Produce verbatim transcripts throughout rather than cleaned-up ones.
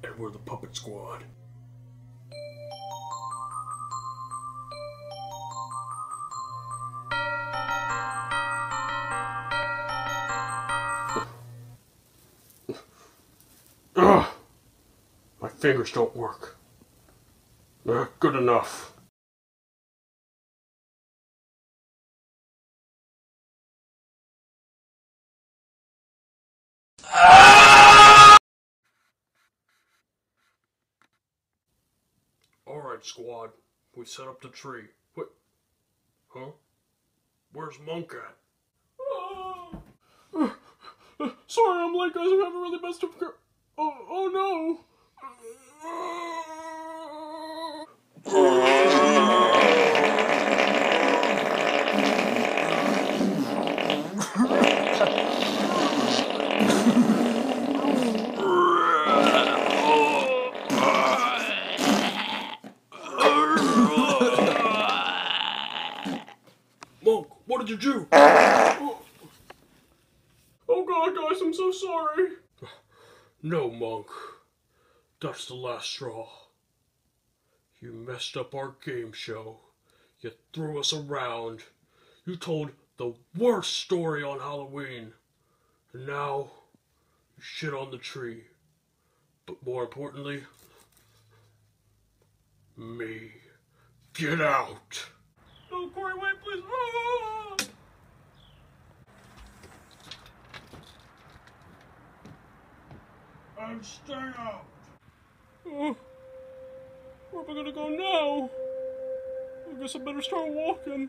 and we're the Puppet Squad. Ugh! My fingers don't work. Not good enough. Alright, squad. We set up the tree. What? Huh? Where's Monk at? Uh, uh, sorry, I'm late, guys. I'm having really messed up. Oh, oh no. Monk, what did you do? Oh god, guys, I'm so sorry. No, Monk. That's the last straw. You messed up our game show. You threw us around. You told the worst story on Halloween. And now, you shit on the tree. But more importantly, me. Get out! No, Corey, wait, please! Ah! I'm staying out! Uh, where am I gonna go now? I guess I better start walking.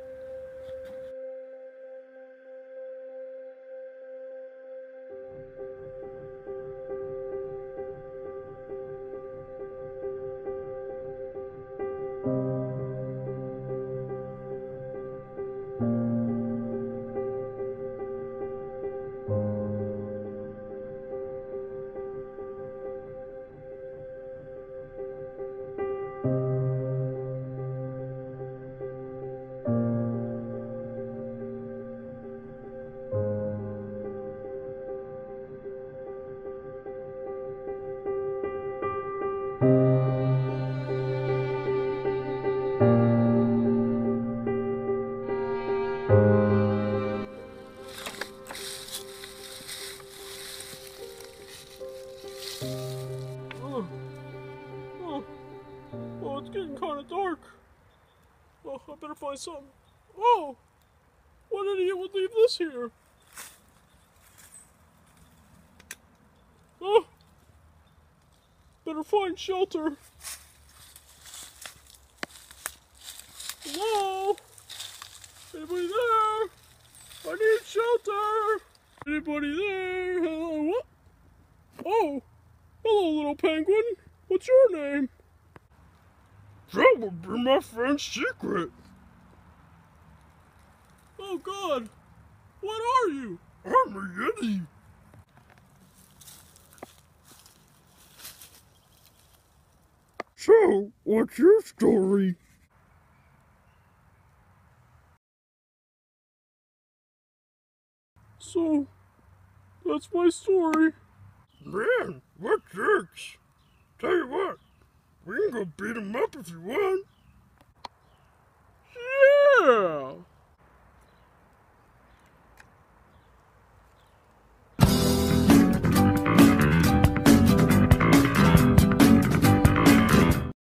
Oh, oh, oh, it's getting kind of dark. Oh, I better find something. Oh, what idiot would leave this here? Oh, better find shelter. Hello? Anybody there? I need shelter. Anybody there? Hello? What? Oh, hello, little penguin. What's your name? That would be my friend's secret. Oh God, what are you? I'm a Yeti. So, what's your story? So, that's my story. Man, what jerks. Tell you what, we can go beat him up if you want. Yeah!